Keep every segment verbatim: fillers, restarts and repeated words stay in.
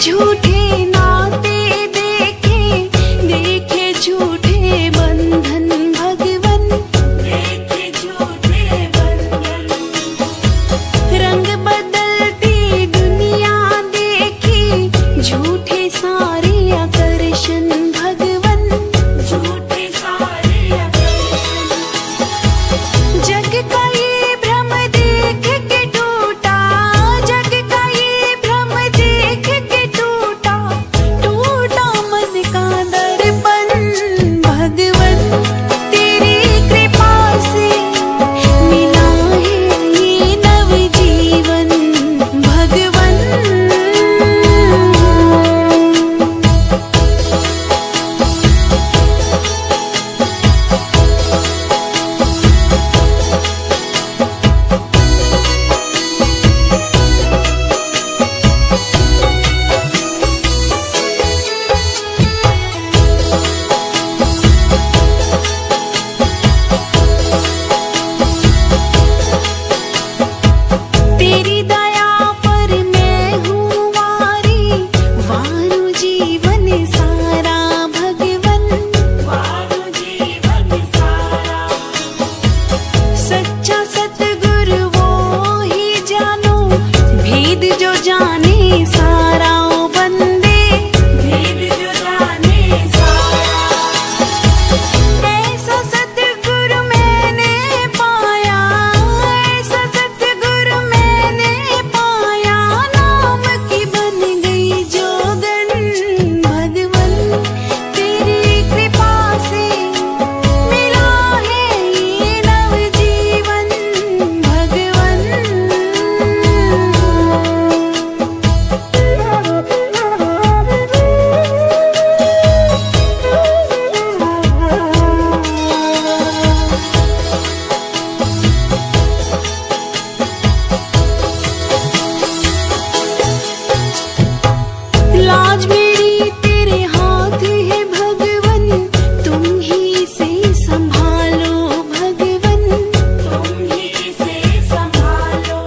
झूठे नाते देखे, देखे झूठे बंधन भगवन, देखे झूठे बंधन। रंग बदलती दुनिया देखी, झूठे सारे आकर्षण भगवन, झूठे सारे आकर्षण। जग का ये भ्रम देख के टूटा, जग का ये भ्रम देख के टूटा, टूटा मन का दर्पण भगवन। तेरी कृपा से मिला है ये नवजीवन भगवन। तेरी दया पर मैं हूँ वारी, वारू जीवन सारा भगवन, वारू जीवन सारा। सच्चा सतगुरु वो ही जानो, भेद जो जाने सारा ओ बंदे, भेद जो जाने सारा। ऐसा सतगुरु मैंने पाया, ऐसा सतगुरु मैंने पाया, नाम की बन गई जोगन भगवन। तेरी कृपा से मिला है ये नवजीवन भगवन। लाज मेरी तेरे हाथ है भगवन, तुम ही से संभालो भगवन, तुम ही से संभालो।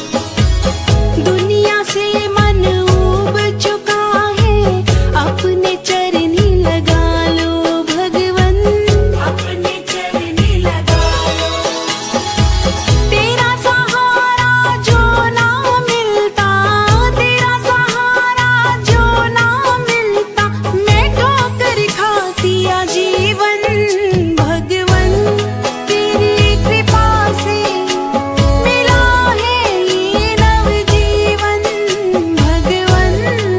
दुनिया से मन उब चुका है, अपने चरनी लगा लो भगवन, अपने चरनी लगा लो। तेरा सहारा जो ना मिलता, तेरा सहारा जो ना मिलता, मैं ठोकर खाती आजीवन भगवन। तेरी कृपा से मिला है ये नवजीवन भगवन।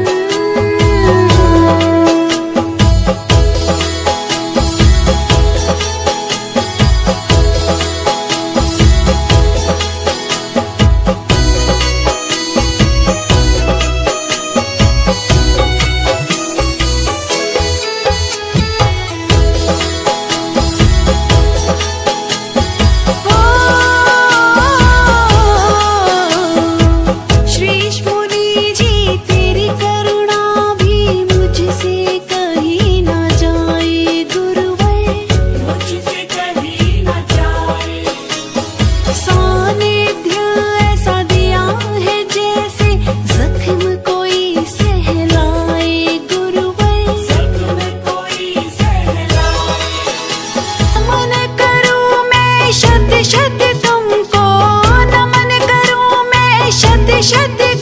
श्रीश मुनि जी तेरी करुणा भी मुझसे कहीं ना जाए गुरुवर, मुझसे कहीं ना जाए। सानिध्य ऐसा दिया है जैसे जख्म कोई सहलाए गुरुवर, जख्म कोई सहलाए। नमन करूं मैं शत शत तुमको, नमन करूं मैं शत शत